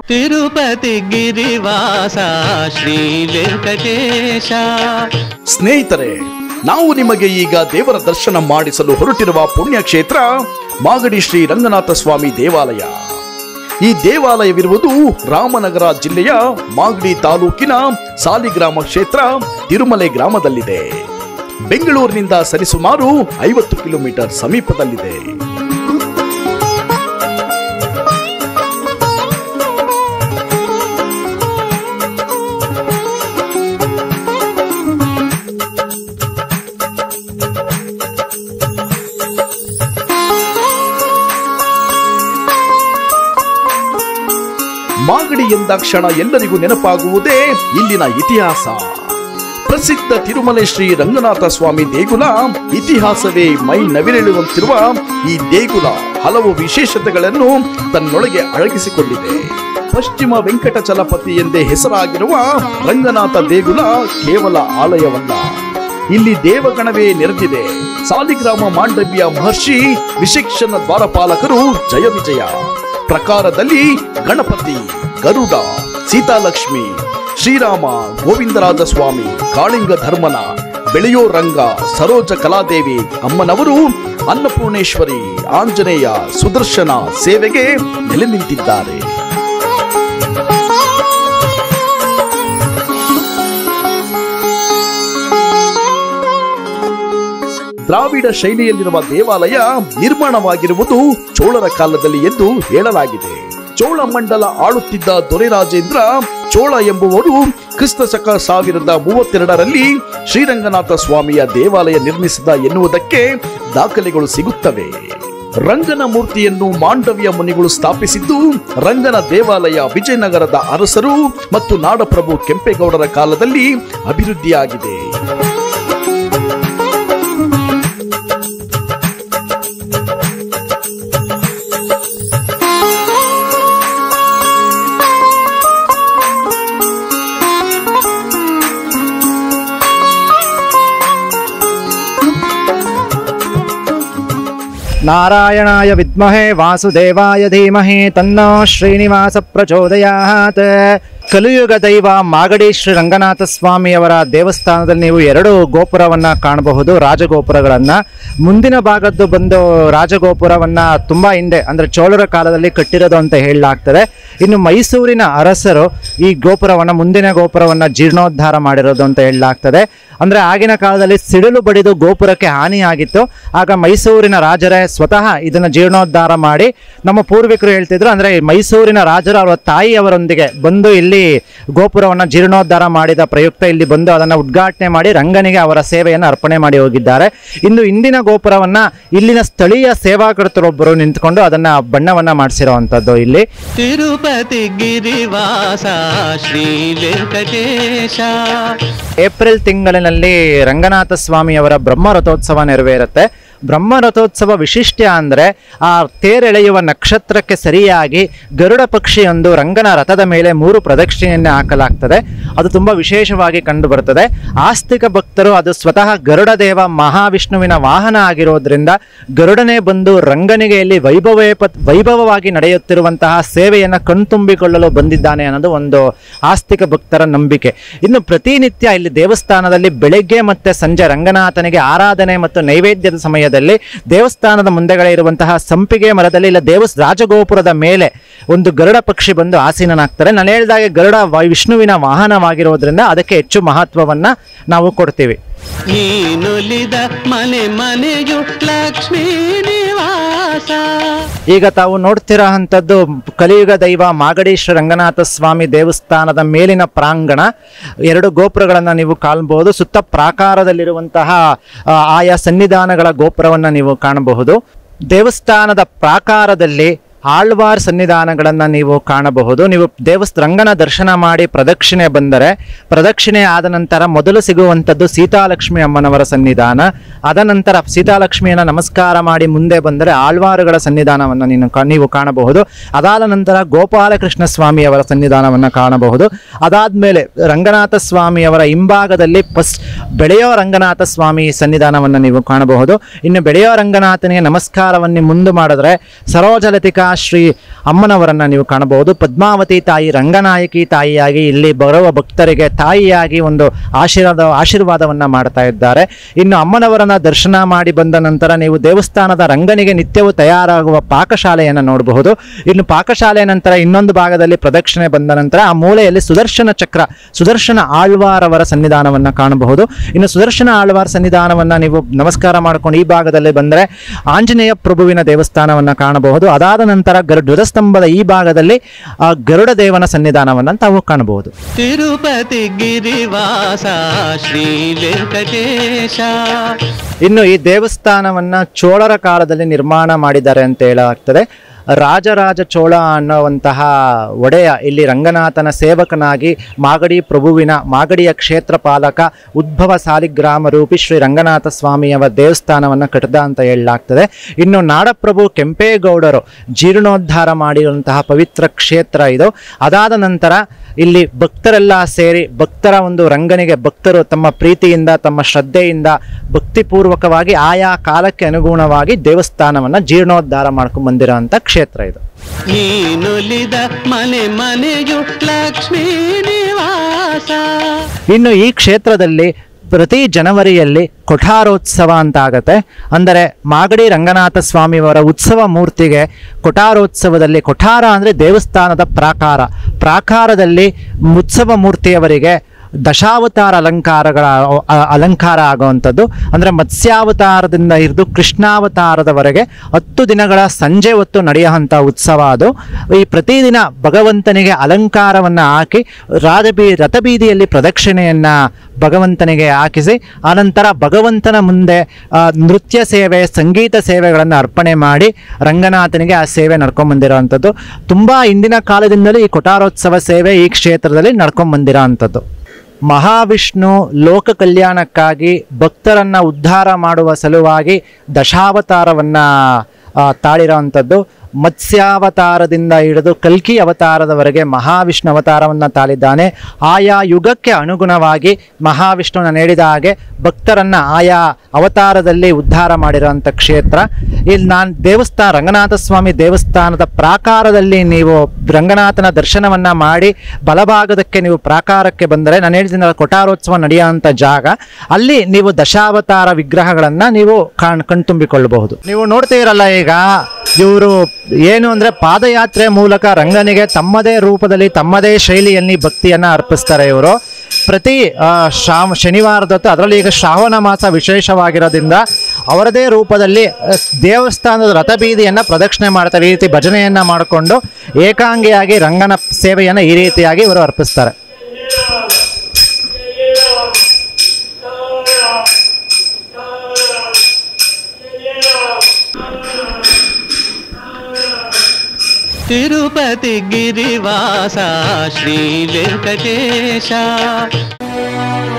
ತಿರುಪತಿ ಗಿರಿವಾಸ ಶ್ರೀ ವೆಂಕಟೇಶ. ಸ್ನೇಹಿತರೆ, ನಾವು ನಿಮಗೆ ಈಗ ದೇವರ ದರ್ಶನ ಮಾಡಿಸಲು ಹೊರಟಿರುವ ಪುಣ್ಯಕ್ಷೇತ್ರ ಮಾಗಡಿ ಶ್ರೀ ರಂಗನಾಥಸ್ವಾಮಿ ದೇವಾಲಯ. ಈ ದೇವಾಲಯವಿರುವುದು ರಾಮನಗರ ಜಿಲ್ಲೆಯ ಮಾಗಡಿ ತಾಲೂಕಿನ ಸಾಲಿಗ್ರಾಮ ಕ್ಷೇತ್ರ ತಿರುಮಲೆ ಗ್ರಾಮದಲ್ಲಿದೆ. ಬೆಂಗಳೂರಿನಿಂದ ಸರಿಸುಮಾರು 50 ಕಿಲೋಮೀಟರ್ ಸಮೀಪದಲ್ಲಿದೆ. ಮಾಗಡಿ ಎಂದಾಕ್ಷಣ ಎಲ್ಲರಿಗೂ ನೆನಪಾಗುವುದೇ ಇಲ್ಲಿನ ಇತಿಹಾಸ. ಪ್ರಸಿದ್ಧ ತಿರುಮಲೆ ಶ್ರೀ ರಂಗನಾಥ ಸ್ವಾಮಿ ದೇಗುಲ ಇತಿಹಾಸವೇ ಮೈ ನವಿರೇಳುವಂತಿರುವ ಈ ದೇಗುಲ ಹಲವು ವಿಶೇಷತೆಗಳನ್ನು ತನ್ನೊಳಗೆ ಅಡಗಿಸಿಕೊಂಡಿದೆ. ಪಶ್ಚಿಮ ವೆಂಕಟಚಲಪತಿ ಎಂದೇ ಹೆಸರಾಗಿರುವ ರಂಗನಾಥ ದೇಗುಲ ಕೇವಲ ಆಲಯವಲ್ಲ, ಇಲ್ಲಿ ದೇವಗಣವೇ ನೆರೆದಿದೆ. ಸಾಲಿಗ್ರಾಮ ಮಾಂಡವ್ಯ ಮಹರ್ಷಿ ವಿಶಿಕ್ಷಣ ದ್ವಾರಪಾಲಕರು ಜಯ ವಿಜಯ ಪ್ರಕಾರದಲ್ಲಿ ಗಣಪತಿ, ಗರುಡ, ಸೀತಾಲಕ್ಷ್ಮಿ, ಶ್ರೀರಾಮ, ಗೋವಿಂದರಾಜ ಸ್ವಾಮಿ, ಕಾಳಿಂಗ ಧರ್ಮನ, ಬೆಳೆಯೋ ರಂಗ, ಸರೋಜ ಕಲಾದೇವಿ ಅಮ್ಮನವರು, ಅನ್ನಪೂರ್ಣೇಶ್ವರಿ, ಆಂಜನೇಯ, ಸುದರ್ಶನ ಸೇವೆಗೆ ನೆಲೆ ನಿಂತಿದ್ದಾರೆ. ದ್ರಾವಿಡ ಶೈಲಿಯಲ್ಲಿರುವ ದೇವಾಲಯ ನಿರ್ಮಾಣವಾಗಿರುವುದು ಚೋಳರ ಕಾಲದಲ್ಲಿ ಎಂದು ಹೇಳಲಾಗಿದೆ. ಚೋಳ ಮಂಡಲ ಆಳುತ್ತಿದ್ದ ದೊರೆರಾಜೇಂದ್ರ ಚೋಳ ಎಂಬುವರು ಕ್ರಿಸ್ತಶಕ 1032ರಲ್ಲಿ ಶ್ರೀರಂಗನಾಥ ಸ್ವಾಮಿಯ ದೇವಾಲಯ ನಿರ್ಮಿಸಿದ ಎನ್ನುವುದಕ್ಕೆ ದಾಖಲೆಗಳು ಸಿಗುತ್ತವೆ. ರಂಗನ ಮೂರ್ತಿಯನ್ನು ಮಾಂಡವ್ಯ ಮುನಿಗಳು ಸ್ಥಾಪಿಸಿದ್ದು ರಂಗನ ದೇವಾಲಯ ವಿಜಯನಗರದ ಅರಸರು ಮತ್ತು ನಾಡಪ್ರಭು ಕೆಂಪೇಗೌಡರ ಕಾಲದಲ್ಲಿ ಅಭಿವೃದ್ಧಿಯಾಗಿದೆ. ನಾರಾಯಣಾಯ ವಿದ್ಮಹೇ ವಾಸುದೇವಾಯ ಧೀಮಹಿ ತನ್ನೋ ಶ್ರೀನಿವಾಸ ಪ್ರಚೋದಯಾತ್. ಕಲಿಯುಗ ದೈವ ಮಾಗಡಿ ಶ್ರೀ ರಂಗನಾಥ ಸ್ವಾಮಿಯವರ ದೇವಸ್ಥಾನದಲ್ಲಿ ನೀವು 2 ಗೋಪುರವನ್ನು ಕಾಣಬಹುದು, ರಾಜಗೋಪುರಗಳನ್ನು. ಮುಂದಿನ ಭಾಗದ್ದು ಬಂದು ರಾಜಗೋಪುರವನ್ನು ತುಂಬ ಹಿಂದೆ ಅಂದರೆ ಚೋಳರ ಕಾಲದಲ್ಲಿ ಕಟ್ಟಿರೋದು ಅಂತ ಹೇಳಲಾಗ್ತದೆ. ಇನ್ನು ಮೈಸೂರಿನ ಅರಸರು ಈ ಗೋಪುರವನ್ನು, ಮುಂದಿನ ಗೋಪುರವನ್ನು ಜೀರ್ಣೋದ್ಧಾರ ಮಾಡಿರೋದು ಅಂತ ಹೇಳಲಾಗ್ತದೆ. ಅಂದರೆ ಆಗಿನ ಕಾಲದಲ್ಲಿ ಸಿಡಿಲು ಬಡಿದು ಗೋಪುರಕ್ಕೆ ಹಾನಿಯಾಗಿತ್ತು. ಆಗ ಮೈಸೂರಿನ ರಾಜರೇ ಸ್ವತಃ ಇದನ್ನು ಜೀರ್ಣೋದ್ಧಾರ ಮಾಡಿ, ನಮ್ಮ ಪೂರ್ವಿಕರು ಹೇಳ್ತಿದ್ರು, ಅಂದರೆ ಮೈಸೂರಿನ ರಾಜರು ಅವರ ತಾಯಿಯವರೊಂದಿಗೆ ಬಂದು ಇಲ್ಲಿ ಗೋಪುರವನ್ನು ಜೀರ್ಣೋದ್ಧಾರ ಮಾಡಿದ ಪ್ರಯುಕ್ತ ಇಲ್ಲಿ ಬಂದು ಅದನ್ನು ಉದ್ಘಾಟನೆ ಮಾಡಿ ರಂಗನಿಗೆ ಅವರ ಸೇವೆಯನ್ನು ಅರ್ಪಣೆ ಮಾಡಿ ಹೋಗಿದ್ದಾರೆ. ಇನ್ನು ಇಂದಿನ ಗೋಪುರವನ್ನು ಇಲ್ಲಿನ ಸ್ಥಳೀಯ ಸೇವಾಕರ್ತರೊಬ್ಬರು ನಿಂತ್ಕೊಂಡು ಅದನ್ನು ಬಣ್ಣವನ್ನು ಮಾಡಿಸಿರುವಂಥದ್ದು. ಇಲ್ಲಿ ತಿರುಪತಿ ಗಿರಿವಾಸ ಶ್ರೀ ವೆಂಕಟೇಶ. ಏಪ್ರಿಲ್ ತಿಂಗಳಿನಲ್ಲಿ ರಂಗನಾಥ ಸ್ವಾಮಿಯವರ ಬ್ರಹ್ಮ ರಥೋತ್ಸವ ನೆರವೇರುತ್ತೆ. ಬ್ರಹ್ಮ ರಥೋತ್ಸವ ವಿಶಿಷ್ಟ ಅಂದರೆ ಆ ತೇರೆಳೆಯುವ ನಕ್ಷತ್ರಕ್ಕೆ ಸರಿಯಾಗಿ ಗರುಡ ಪಕ್ಷಿಯೊಂದು ರಂಗನ ರಥದ ಮೇಲೆ 3 ಪ್ರದಕ್ಷಿಣೆಯನ್ನು ಹಾಕಲಾಗ್ತದೆ. ಅದು ತುಂಬ ವಿಶೇಷವಾಗಿ ಕಂಡು ಬರ್ತದೆ. ಆಸ್ತಿಕ ಭಕ್ತರು ಅದು ಸ್ವತಃ ಗರುಡ ದೇವ ಮಹಾವಿಷ್ಣುವಿನ ವಾಹನ ಆಗಿರೋದ್ರಿಂದ ಗರುಡನೇ ಬಂದು ರಂಗನಿಗೆ ಇಲ್ಲಿ ವೈಭವವಾಗಿ ನಡೆಯುತ್ತಿರುವಂತಹ ಸೇವೆಯನ್ನು ಕಣ್ತುಂಬಿಕೊಳ್ಳಲು ಬಂದಿದ್ದಾನೆ ಅನ್ನೋದು ಒಂದು ಆಸ್ತಿಕ ಭಕ್ತರ ನಂಬಿಕೆ. ಇನ್ನು ಪ್ರತಿನಿತ್ಯ ಇಲ್ಲಿ ದೇವಸ್ಥಾನದಲ್ಲಿ ಬೆಳಗ್ಗೆ ಮತ್ತು ಸಂಜೆ ರಂಗನಾಥನಿಗೆ ಆರಾಧನೆ ಮತ್ತು ನೈವೇದ್ಯದ ಸಮಯ ದೇವಸ್ಥಾನದ ಮುಂದೆಗಡೆ ಇರುವಂತಹ ಸಂಪಿಗೆ ಮರದಲ್ಲಿ ಇಲ್ಲ ರಾಜಗೋಪುರದ ಮೇಲೆ ಒಂದು ಗರುಡ ಪಕ್ಷಿ ಬಂದು ಆಸೀನನಾಗ್ತಾರೆ. ನಾನು ಹೇಳಿದಾಗೆ ಗರುಡ ವಿಷ್ಣುವಿನ ವಾಹನವಾಗಿರೋದ್ರಿಂದ ಅದಕ್ಕೆ ಹೆಚ್ಚು ಮಹತ್ವವನ್ನ ನಾವು ಕೊಡ್ತೀವಿ. ಈಗ ತಾವು ನೋಡ್ತಿರೋ ಅಂಥದ್ದು ಕಲಿಯುಗ ದೈವ ಮಾಗಡಿ ಶ್ರೀ ರಂಗನಾಥ ಸ್ವಾಮಿ ದೇವಸ್ಥಾನದ ಮೇಲಿನ ಪ್ರಾಂಗಣ. 2 ಗೋಪುರಗಳನ್ನು ನೀವು ಕಾಣಬಹುದು. ಸುತ್ತ ಪ್ರಾಕಾರದಲ್ಲಿರುವಂತಹ ಆಯಾ ಸನ್ನಿಧಾನಗಳ ಗೋಪುರವನ್ನು ನೀವು ಕಾಣಬಹುದು. ದೇವಸ್ಥಾನದ ಪ್ರಾಕಾರದಲ್ಲಿ ಆಳ್ವಾರ್ ಸನ್ನಿಧಾನಗಳನ್ನು ನೀವು ಕಾಣಬಹುದು. ನೀವು ರಂಗನ ದರ್ಶನ ಮಾಡಿ ಪ್ರದಕ್ಷಿಣೆ ಬಂದರೆ, ಪ್ರದಕ್ಷಿಣೆ ಆದ ನಂತರ ಮೊದಲು ಸಿಗುವಂಥದ್ದು ಸೀತಾಲಕ್ಷ್ಮಿ ಅಮ್ಮನವರ ಸನ್ನಿಧಾನ. ಅದ ನಂತರ ಸೀತಾಲಕ್ಷ್ಮಿಯನ್ನು ನಮಸ್ಕಾರ ಮಾಡಿ ಮುಂದೆ ಬಂದರೆ ಆಳ್ವಾರುಗಳ ಸನ್ನಿಧಾನವನ್ನು ನೀವು ಕಾಣಬಹುದು. ಅದಾದ ನಂತರ ಗೋಪಾಲಕೃಷ್ಣ ಸ್ವಾಮಿಯವರ ಸನ್ನಿಧಾನವನ್ನು ಕಾಣಬಹುದು. ಅದಾದಮೇಲೆ ರಂಗನಾಥ ಸ್ವಾಮಿಯವರ ಹಿಂಭಾಗದಲ್ಲಿ ಬೆಳೆಯೋ ರಂಗನಾಥ ಸ್ವಾಮಿ ಸನ್ನಿಧಾನವನ್ನು ನೀವು ಕಾಣಬಹುದು. ಇನ್ನು ಬೆಳೆಯೋ ರಂಗನಾಥನಿಗೆ ನಮಸ್ಕಾರವನ್ನು ಮುಂದೆ ಮಾಡಿದ್ರೆ ಸರೋಜಲತಿಕಾ ಶ್ರೀ ಅಮ್ಮನವರನ್ನು ನೀವು ಕಾಣಬಹುದು. ಪದ್ಮಾವತಿ ತಾಯಿ ರಂಗನಾಯಕಿ ತಾಯಿಯಾಗಿ ಇಲ್ಲಿ ಬರುವ ಭಕ್ತರಿಗೆ ತಾಯಿಯಾಗಿ ಒಂದು ಆಶೀರ್ವಾದವನ್ನು ಮಾಡ್ತಾ ಇದ್ದಾರೆ. ಇನ್ನು ಅಮ್ಮನವರನ್ನ ದರ್ಶನ ಮಾಡಿ ಬಂದ ನಂತರ ನೀವು ದೇವಸ್ಥಾನದ ರಂಗನಿಗೆ ನಿತ್ಯವೂ ತಯಾರಾಗುವ ಪಾಕಶಾಲೆಯನ್ನು ನೋಡಬಹುದು. ಇನ್ನು ಪಾಕಶಾಲೆಯ ನಂತರ ಇನ್ನೊಂದು ಭಾಗದಲ್ಲಿ ಪ್ರದಕ್ಷಿಣೆ ಬಂದ ನಂತರ ಆ ಮೂಲೆಯಲ್ಲಿ ಸುದರ್ಶನ ಚಕ್ರ, ಸುದರ್ಶನ ಆಳ್ವಾರ್ ಅವರ ಸನ್ನಿಧಾನವನ್ನು ಕಾಣಬಹುದು. ಇನ್ನು ಸುದರ್ಶನ ಆಳ್ವಾರ್ ಸನ್ನಿಧಾನವನ್ನು ನೀವು ನಮಸ್ಕಾರ ಮಾಡಿಕೊಂಡು ಈ ಭಾಗದಲ್ಲಿ ಬಂದರೆ ಆಂಜನೇಯ ಪ್ರಭುವಿನ ದೇವಸ್ಥಾನವನ್ನು ಕಾಣಬಹುದು. ಅದಾದ ನಂತರ ಧ್ವಜಸ್ತಂಭದ ಈ ಭಾಗದಲ್ಲಿ ಗರುಡ ದೇವನ ಸನ್ನಿಧಾನವನ್ನು ತಾವು ಕಾಣಬಹುದು. ತಿರುಪತಿ ಗಿರಿವಾಸ ಶ್ರೀ ವೆಂಕಟೇಶ. ಇನ್ನು ಈ ದೇವಸ್ಥಾನವನ್ನ ಚೋಳರ ಕಾಲದಲ್ಲಿ ನಿರ್ಮಾಣ ಮಾಡಿದ್ದಾರೆ ಅಂತ ಹೇಳಲಾಗ್ತದೆ. ರಾಜರಾಜ ಚೋಳ ಅನ್ನುವಂತಹ ಒಡೆಯ ಇಲ್ಲಿ ರಂಗನಾಥನ ಸೇವಕನಾಗಿ ಮಾಗಡಿಯ ಕ್ಷೇತ್ರ ಪಾಲಕ ಉದ್ಭವ ಸಾಲಿಗ್ರಾಮ ರೂಪಿ ಶ್ರೀ ರಂಗನಾಥ ಸ್ವಾಮಿಯವರ ದೇವಸ್ಥಾನವನ್ನು ಕಟ್ಟಿದ ಅಂತ ಹೇಳಲಾಗ್ತದೆ. ಇನ್ನು ನಾಡಪ್ರಭು ಕೆಂಪೇಗೌಡರು ಜೀರ್ಣೋದ್ಧಾರ ಮಾಡಿರುವಂತಹ ಪವಿತ್ರ ಕ್ಷೇತ್ರ ಇದು. ಅದಾದ ನಂತರ ಇಲ್ಲಿ ಭಕ್ತರೆಲ್ಲ ಸೇರಿ ಭಕ್ತರ ಒಂದು ರಂಗನಿಗೆ ಭಕ್ತರು ತಮ್ಮ ಪ್ರೀತಿಯಿಂದ ತಮ್ಮ ಶ್ರದ್ಧೆಯಿಂದ ಭಕ್ತಿಪೂರ್ವಕವಾಗಿ ಆಯಾ ಕಾಲಕ್ಕೆ ಅನುಗುಣವಾಗಿ ದೇವಸ್ಥಾನವನ್ನು ಜೀರ್ಣೋದ್ಧಾರ ಮಾಡ್ಕೊಂಡು ಬಂದಿರೋಂಥ ಕ್ಷೇತ್ರ ಇದು. ನೀನುಲಿದ ಮನೆ ಮನೆಯು ಲಕ್ಷ್ಮೀ ನಿವಾಸ. ಇನ್ನು ಈ ಕ್ಷೇತ್ರದಲ್ಲಿ ಪ್ರತಿ ಜನವರಿಯಲ್ಲಿ ಕೊಠಾರೋತ್ಸವ ಅಂತ ಆಗತ್ತೆ. ಅಂದರೆ ಮಾಗಡಿ ರಂಗನಾಥ ಸ್ವಾಮಿಯವರ ಉತ್ಸವ ಮೂರ್ತಿಗೆ ಕೊಠಾರೋತ್ಸವದಲ್ಲಿ, ಕೊಠಾರ ಅಂದರೆ ದೇವಸ್ಥಾನದ ಪ್ರಾಕಾರದಲ್ಲಿ ಉತ್ಸವ ಮೂರ್ತಿಯವರಿಗೆ ದಶಾವತಾರ ಅಲಂಕಾರ ಆಗುವಂಥದ್ದು. ಅಂದರೆ ಮತ್ಸ್ಯಾವತಾರದಿಂದ ಹಿಡಿದು ಕೃಷ್ಣಾವತಾರದವರೆಗೆ 10 ದಿನಗಳ ಸಂಜೆ ಹೊತ್ತು ನಡೆಯುವಂಥ ಉತ್ಸವ ಅದು. ಈ ಪ್ರತಿದಿನ ಭಗವಂತನಿಗೆ ಅಲಂಕಾರವನ್ನು ಹಾಕಿ ರಥಬೀದಿಯಲ್ಲಿ ಪ್ರದಕ್ಷಿಣೆಯನ್ನು ಭಗವಂತನಿಗೆ ಹಾಕಿಸಿ ಆನಂತರ ಭಗವಂತನ ಮುಂದೆ ನೃತ್ಯ ಸೇವೆ, ಸಂಗೀತ ಸೇವೆಗಳನ್ನು ಅರ್ಪಣೆ ಮಾಡಿ ರಂಗನಾಥನಿಗೆ ಆ ಸೇವೆ ನಡ್ಕೊಂಡ್ಬಂದಿರೋವಂಥದ್ದು. ತುಂಬ ಹಿಂದಿನ ಕಾಲದಿಂದಲೂ ಈ ಕೊಠಾರೋತ್ಸವ ಸೇವೆ ಈ ಕ್ಷೇತ್ರದಲ್ಲಿ ನಡ್ಕೊಂಡ್ಬಂದಿರೋ ಅಂಥದ್ದು. ಮಹಾವಿಷ್ಣು ಲೋಕ ಕಲ್ಯಾಣಕ್ಕಾಗಿ ಭಕ್ತರನ್ನು ಉದ್ಧಾರ ಮಾಡುವ ಸಲುವಾಗಿ ದಶಾವತಾರವನ್ನು ತಾಳಿರೋವಂಥದ್ದು. ಮತ್ಸ್ಯಾವತಾರದಿಂದ ಹಿಡಿದು ಕಲ್ಕಿ ಅವತಾರದವರೆಗೆ ಮಹಾವಿಷ್ಣು ಅವತಾರವನ್ನು ತಾಳಿದ್ದಾನೆ. ಆಯಾ ಯುಗಕ್ಕೆ ಅನುಗುಣವಾಗಿ ಮಹಾವಿಷ್ಣುನ ನೀಡಿದ ಹಾಗೆ ಭಕ್ತರನ್ನು ಆಯಾ ಅವತಾರದಲ್ಲಿ ಉದ್ಧಾರ ಮಾಡಿರೋಂಥ ಕ್ಷೇತ್ರ. ಇಲ್ಲಿ ರಂಗನಾಥ ಸ್ವಾಮಿ ದೇವಸ್ಥಾನದ ಪ್ರಾಕಾರದಲ್ಲಿ ನೀವು ರಂಗನಾಥನ ದರ್ಶನವನ್ನು ಮಾಡಿ ಬಲಭಾಗದಕ್ಕೆ ನೀವು ಪ್ರಾಕಾರಕ್ಕೆ ಬಂದರೆ, ನಾನು ಹೇಳಿದ ಕೊಠಾರೋತ್ಸವ ನಡೆಯುವಂಥ ಜಾಗ, ಅಲ್ಲಿ ನೀವು ದಶಾವತಾರ ವಿಗ್ರಹಗಳನ್ನು ನೀವು ಕಣ್ತುಂಬಿಕೊಳ್ಳಬಹುದು. ನೀವು ನೋಡ್ತೀರಲ್ಲ, ಈಗ ಇವರು ಏನು ಅಂದರೆ ಪಾದಯಾತ್ರೆ ಮೂಲಕ ರಂಗನಿಗೆ ತಮ್ಮದೇ ರೂಪದಲ್ಲಿ ತಮ್ಮದೇ ಶೈಲಿಯಲ್ಲಿ ಭಕ್ತಿಯನ್ನು ಅರ್ಪಿಸ್ತಾರೆ. ಇವರು ಪ್ರತಿ ಶನಿವಾರದೊತ್ತು, ಅದರಲ್ಲಿ ಈಗ ಶ್ರಾವಣ ಮಾಸ ವಿಶೇಷವಾಗಿರೋದ್ರಿಂದ ಅವರದೇ ರೂಪದಲ್ಲಿ ದೇವಸ್ಥಾನದ ರಥಬೀದಿಯನ್ನು ಪ್ರದಕ್ಷಿಣೆ ಮಾಡ್ತಾರೆ. ಈ ರೀತಿ ಭಜನೆಯನ್ನು ಮಾಡಿಕೊಂಡು ಏಕಾಂಗಿಯಾಗಿ ರಂಗನ ಸೇವೆಯನ್ನು ಈ ರೀತಿಯಾಗಿ ಇವರು ಅರ್ಪಿಸ್ತಾರೆ. ತಿರುಪತಿ ಗಿರಿವಾಸ ಶ್ರೀ ವೆಂಕಟೇಶ.